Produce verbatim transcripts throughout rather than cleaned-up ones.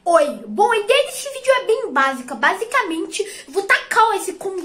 Oi, bom, a ideia desse vídeo é bem básica. Basicamente, vou tacar esse com...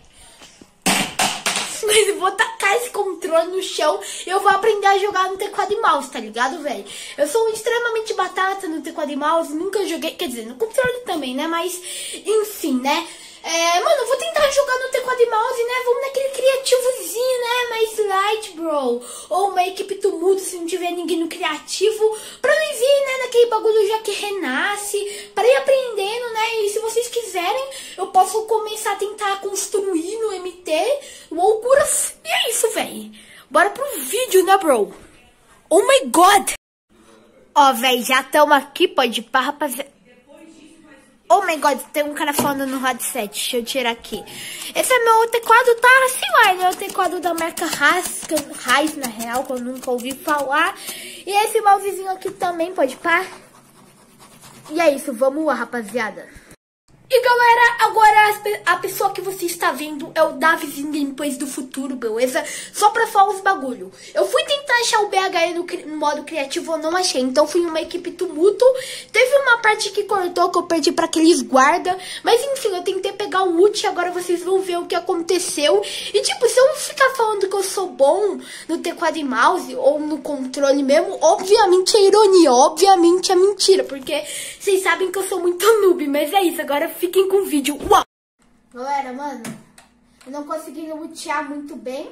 Mas eu vou tacar esse controle no chão e eu vou aprender a jogar no teclado e mouse, tá ligado, velho? Eu sou extremamente batata no teclado e mouse, nunca joguei, quer dizer, no controle também, né? Mas, enfim, né? É, mano, eu vou tentar jogar no teclado e mouse, né? Vamos naquele criativozinho, né? Mais light, bro. Ou uma equipe tumulto se não tiver ninguém no criativo. Pra não ir, né? Naquele bagulho já que renasce. Pra ir aprendendo, né? E se vocês quiserem, eu posso começar a tentar construir no M T loucuras. E é isso, velho. Bora pro vídeo, né, bro? Oh my god! Ó, velho, já estamos aqui, pode ir pra rapaziada. Oh my god, tem um cara falando no headset. Deixa eu tirar aqui. Esse é meu teclado, tá? Sei lá, ele é o teclado da marca Haas, Haas na real, que eu nunca ouvi falar. E esse mousezinho aqui também, pode pá. E é isso, vamos lá, rapaziada. E galera, agora a pessoa que você está vendo é o Davizinho Gameplays do futuro, beleza? Só pra falar os bagulho. Eu fui tentar achar o B H E no, no modo criativo, eu não achei. Então fui em uma equipe tumulto. Teve uma parte que cortou, que eu perdi pra aqueles guarda. Mas enfim, eu tentei pegar o ult e agora vocês vão ver o que aconteceu. E tipo, se eu ficar falando que eu sou bom no teclado e mouse ou no controle mesmo, obviamente é ironia, obviamente é mentira. Porque vocês sabem que eu sou muito noob, mas é isso, agora fiquem com o vídeo. Uau! Galera, mano, eu não consegui lutear muito bem.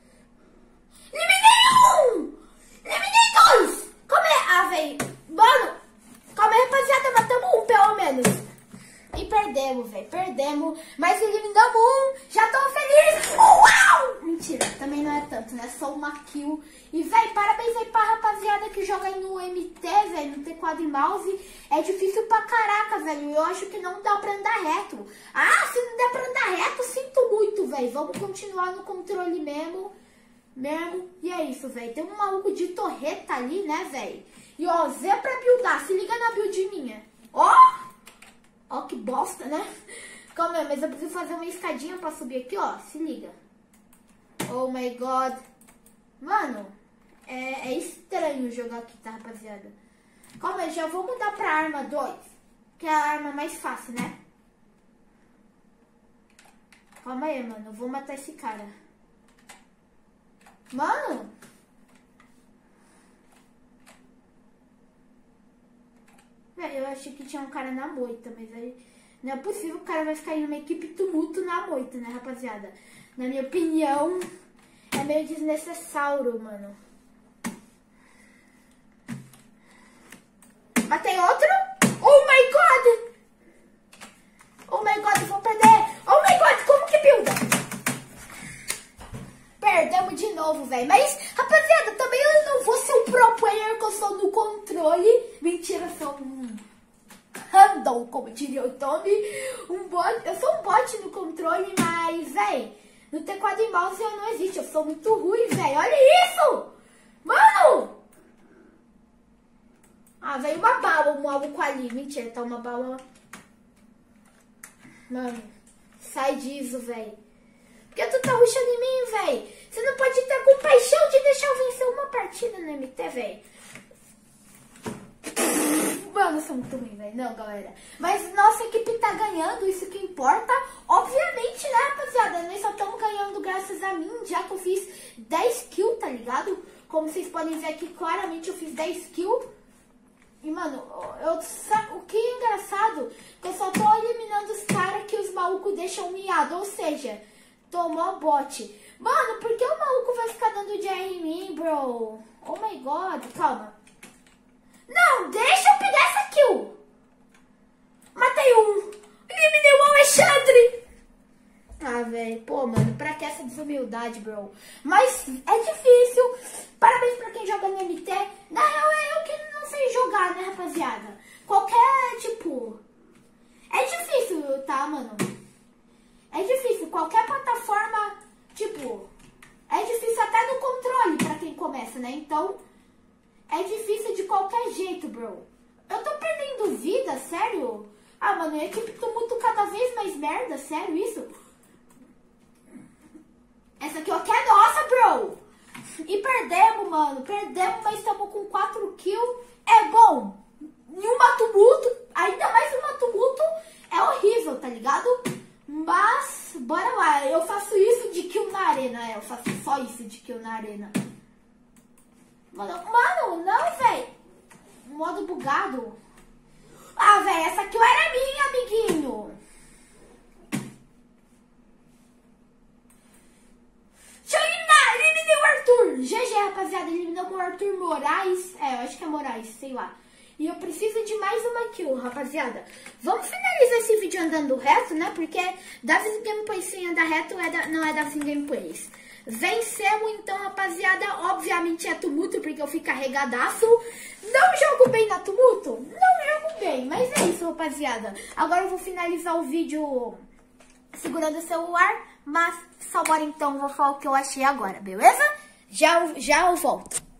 Eliminei um! Eliminei dois! Como é? Ah, velho. Mano, calma aí, rapaziada. Matamos um, pelo menos. E perdemos, velho. Perdemos. Mas eliminamos um. Já tô feliz. Uau! Mentira, também não é tanto, né? Só uma kill. E, velho, parabéns aí pra rapaziada que joga aí no M T, velho, no teclado e mouse. É difícil pra caraca, velho. Eu acho que não dá pra andar reto. Ah, se não der pra andar reto, sinto muito, velho. Vamos continuar no controle mesmo. Mesmo. E é isso, velho. Tem um maluco de torreta ali, né, velho? E, ó, Zé pra buildar. Se liga na build minha. Ó! Ó, que bosta, né? Calma aí, mas eu preciso fazer uma escadinha pra subir aqui, ó. Se liga. Oh, my God. Mano, é, é estranho jogar aqui, tá, rapaziada? Calma aí, já vou mudar pra arma dois. Que é a arma mais fácil, né? Calma aí, mano. Eu vou matar esse cara. Mano! Eu achei que tinha um cara na moita, mas aí não é possível, o cara vai ficar em uma equipe tumulto na moita, né, rapaziada? Na minha opinião, é meio desnecessário, mano. Matei outro? Oh my god! Oh my god, eu vou perder! Oh my god, como que builda? Perdemos de novo, velho. Mas, rapaziada, também eu não vou ser um pro player que eu sou no controle. Mentira, eu sou um random, como diria o Tommy. Um bot. Eu sou um bot no controle, mas, velho, no teclado e mouse eu não existe. Eu sou muito ruim, velho. Olha isso! Mano! Ah, veio uma bala, um maluco ali. Mentira, tá uma bala. Mano, sai disso, velho. Por que tu tá rushando em mim, velho? Você não pode ter compaixão de deixar eu vencer uma partida no M T, velho. Mano, eu sou muito ruim, velho. Não, galera. Mas nossa equipe tá ganhando, isso que importa. Obviamente, né, rapaziada? Nós só estamos ganhando graças a mim, já que eu fiz dez kills, tá ligado? Como vocês podem ver aqui, claramente eu fiz dez kills. E, mano, eu, o que é engraçado que eu só tô eliminando os caras que os malucos deixam miado. Ou seja, tomou bote. Mano, por que o maluco vai ficar dando de R em mim, bro? Oh my god, calma. Não, deixa eu pegar essa kill. Matei um. Eliminei o Alexandre. Ah, velho, pô, mano, pra que essa desumildade, bro? Mas é difícil. Parabéns pra quem joga no M T. Na real, é eu que não sei jogar, né, rapaziada? Qualquer, tipo... É difícil, tá, mano? É difícil. Qualquer plataforma, tipo... É difícil até no controle pra quem começa, né? Então, é difícil de qualquer jeito, bro. Eu tô perdendo vida, sério? Ah, mano, a equipe tumulto cada vez mais merda, sério isso? Essa aqui, ó, que é nossa, bro! E perdemos, mano. Perdemos, mas estamos com quatro kills. É bom. Em uma tumulto, ainda eu faço só isso de kill na arena. Mano, mano, não, velho. Modo bugado. Ah, velho, essa kill era minha, amiguinho. Deixa eu eliminar, eliminei o Arthur. G G, rapaziada, eliminou o Arthur Moraes. É, eu acho que é Moraes, sei lá. E eu preciso de mais uma kill, rapaziada. Vamos finalizar esse vídeo andando reto, né? Porque Davis Gameplays sem andar reto é da, não é Davis Gameplays. Vencemos, então, rapaziada. Obviamente é tumulto, porque eu fico carregadaço. Não jogo bem na tumulto? Não jogo bem, mas é isso, rapaziada. Agora eu vou finalizar o vídeo segurando o celular. Mas só bora, então, vou falar o que eu achei agora, beleza? Já, já eu volto.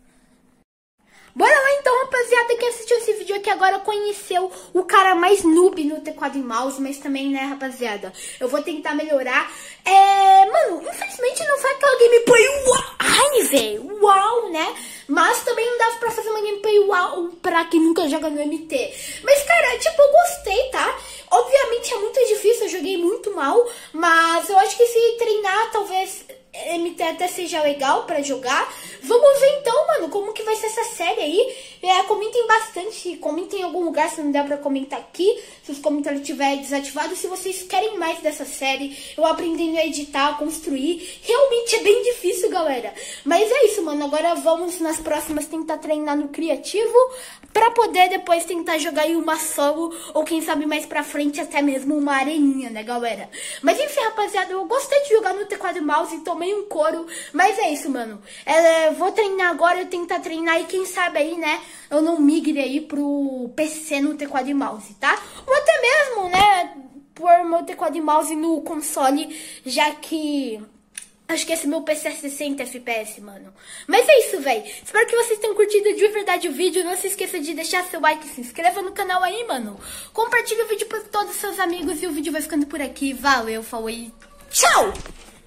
Bora lá então, rapaziada, que assistiu esse vídeo aqui agora conheceu o cara mais noob no teclado e mouse, mas também, né, rapaziada, eu vou tentar melhorar. É, mano, infelizmente não foi aquela gameplay uau, ai, velho, uau, né? Mas também não dava pra fazer uma gameplay uau pra quem nunca joga no M T. Mas, cara, tipo, eu gostei, tá? Obviamente é muito difícil, eu joguei muito mal, mas eu acho que se treinar, talvez M T até seja legal pra jogar. Vamos ver então, mano, como que vai ser essa série aí. É, comentem bastante, comentem em algum lugar se não der pra comentar aqui, se os comentários estiverem desativados, se vocês querem mais dessa série, eu aprendendo a editar, a construir. Realmente é bem difícil, galera. Mas é isso, mano, agora vamos nas próximas tentar treinar no criativo, pra poder depois tentar jogar em uma solo, ou quem sabe mais pra frente até mesmo uma areninha, né, galera? Mas enfim, rapaziada, eu gostei de jogar no teclado e mouse, tomei um couro, mas é isso, mano. É, vou treinar agora, eu tentar treinar e quem sabe aí, né, eu não migre aí pro P C no teclado e mouse, tá? Ou até mesmo, né, pôr meu teclado e mouse no console, já que acho que esse meu P C é sessenta F P S, mano. Mas é isso, velho. Espero que vocês tenham curtido de verdade o vídeo. Não se esqueça de deixar seu like, se inscreva no canal aí, mano. Compartilhe o vídeo para todos os seus amigos e o vídeo vai ficando por aqui. Valeu, falou e tchau!